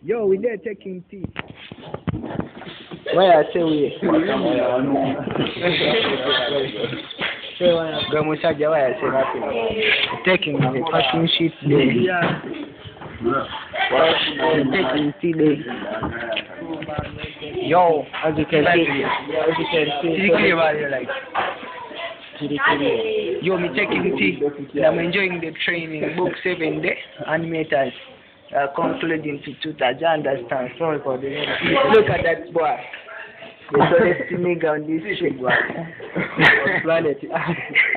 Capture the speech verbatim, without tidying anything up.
Yo, we there taking tea. Why I say we? Gamushaja, why I say that? Taking the packing sheet day. Yeah. Taking tea day. Yo, as you can see, as you can see, yo, me taking tea. I'm enjoying the training. Book seven day animators. Uh, concluding to two thousand. Understand? Sorry for the name. Look at that boy. The tallest nigga on this shit, boy. Planet.